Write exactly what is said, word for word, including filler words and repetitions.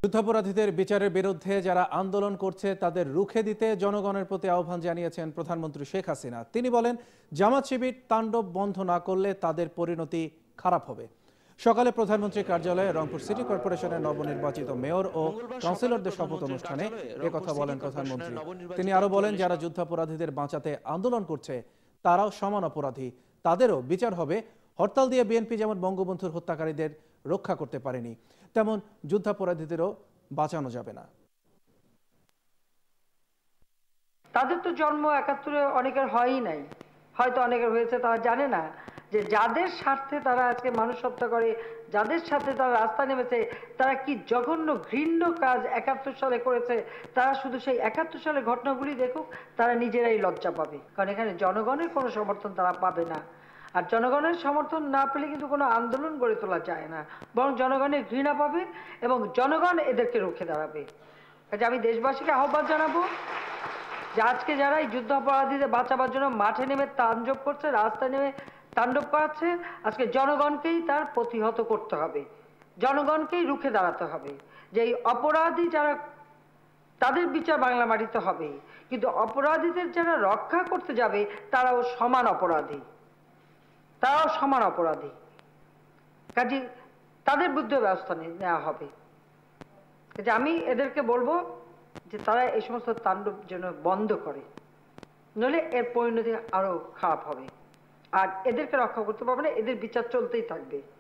যুদ্ধাপরাধীদের বিচারের বিরুদ্ধে যারা আন্দোলন করছে তাদের রুখে দিতে জনগণের প্রতি আহ্বান জানিয়েছেন প্রধানমন্ত্রী শেখ হাসিনা। তিনি বলেন, জামাত শিবির তাণ্ডব বন্ধ না করলে তাদের পরিণতি খারাপ হবে। সকালে প্রধানমন্ত্রী কার্যালয়ে রংপুর সিটি কর্পোরেশনের নবনির্বাচিত মেয়র ও কাউন্সিলরদের শপথ অনুষ্ঠানে একথা বলেন প্রধানমন্ত্রী। তিনি আরো বলেন, যারা যুদ্ধাপরাধীদের বাঁচাতে আন্দোলন করছে তারাও সমান অপরাধী, তাদেরও বিচার হবে। হরতাল দিয়ে বিএনপি যেমন বঙ্গবন্ধুর হত্যাকারীদের রক্ষা করতে পারেনি, তেমন যুদ্ধাপরাধীদেরও বাঁচানো যাবে না। তাদের তো জন্ম একাত্তরে অনেকের হয়ই নাই, হয়তো অনেকের হয়েছে, তারা জানে না যে যাদের স্বার্থে তারা আজকে মানুষ হত্যা করে, যাদের সাথে তারা রাস্তা নেমেছে, তারা কি জঘন্য ঘৃণ্য কাজ একাত্তর সালে করেছে। তারা শুধু সেই একাত্তর সালের ঘটনাগুলি দেখুক, তারা নিজেরাই লজ্জা পাবে, কারণ এখানে জনগণের কোনো সমর্থন তারা পাবে না। আর জনগণের সমর্থন না পেলে কিন্তু কোনো আন্দোলন গড়ে তোলা যায় না, বরং জনগণের ঘৃণা পাবে এবং জনগণ এদেরকে রুখে দাঁড়াবে। কাজে আমি দেশবাসীকে আহ্বান জানাবো যে আজকে যারা এই যুদ্ধাপরাধীদের বাঁচাবার জন্য মাঠে নেমে তাণ্ডব করছে, রাস্তায় নেমে তাণ্ডব করাচ্ছে, আজকে জনগণকেই তার প্রতিহত করতে হবে, জনগণকেই রুখে দাঁড়াতে হবে। যে এই অপরাধী যারা, তাদের বিচার বাংলা মাটিতে হবে, কিন্তু অপরাধীদের যারা রক্ষা করতে যাবে তারাও সমান অপরাধী, তারাও সমান অপরাধী। কাজে তাদের বিরুদ্ধে ব্যবস্থা নেওয়া হবে। যে আমি এদেরকে বলবো যে তারা এই সমস্ত তাণ্ডব যেন বন্ধ করে, নইলে এর পরিণতি আরো খারাপ হবে। আর এদেরকে রক্ষা করতে পারবে না, এদের বিচার চলতেই থাকবে।